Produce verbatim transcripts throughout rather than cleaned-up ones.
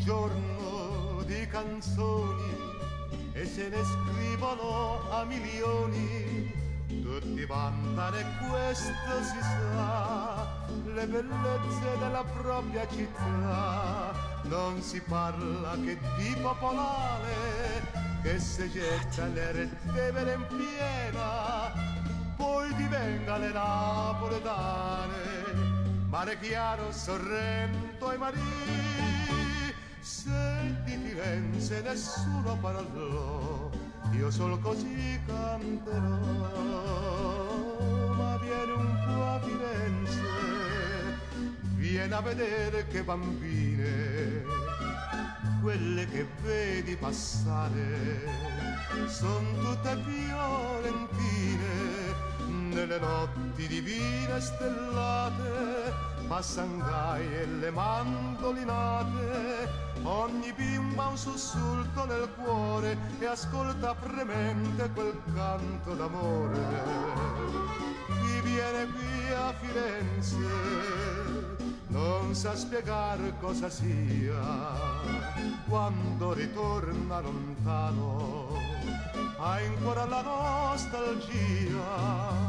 giorno di canzoni e se ne scrivono a milioni, tutti vantano e questo si sa, le bellezze della propria città. Non si parla che di popolare che se getta le rettevere in piena, poi divenga le napoletane, Mare Chiaro, Sorrento e Marie. Se di Firenze nessuno parlò, io sol così canterò. Ma vieni un po' a Firenze, vieni a vedere che bambine, quelle che vedi passare, son tutte violentine. Nelle notti divine stellate passan gaie le mandolinate, ogni bimba ha un sussulto nel cuore e ascolta fremente quel canto d'amore. Chi viene qui a Firenze non sa spiegar cosa sia, quando ritorna lontano ha ancora la nostalgia.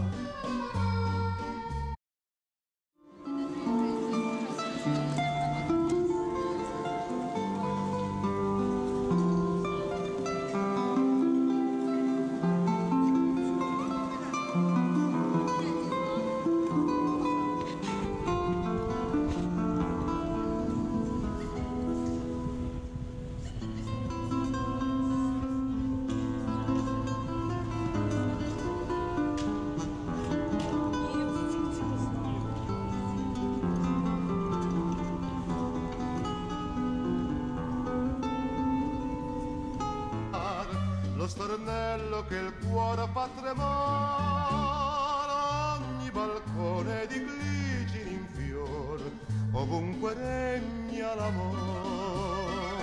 Lo stornello che il cuore fa tremare, ogni balcone di glicini in fior, ovunque regna l'amore.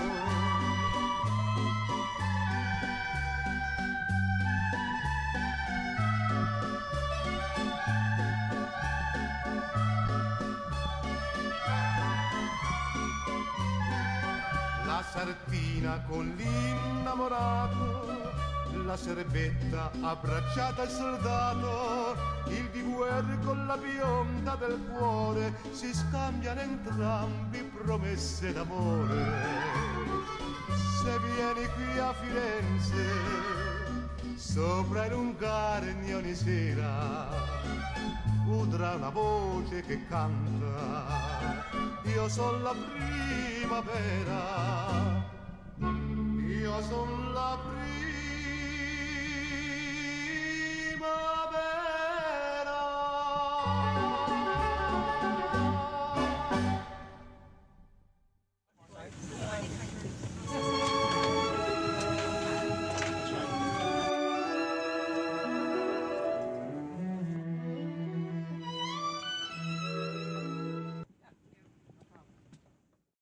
La sardina con l'innamorato, la serbetta abbracciata al soldato, il viguer con la bionda del cuore, si scambiano entrambi promesse d'amore. Se vieni qui a Firenze, sopra in un garni ogni sera, udrà una voce che canta, io son la primavera, io son la primavera.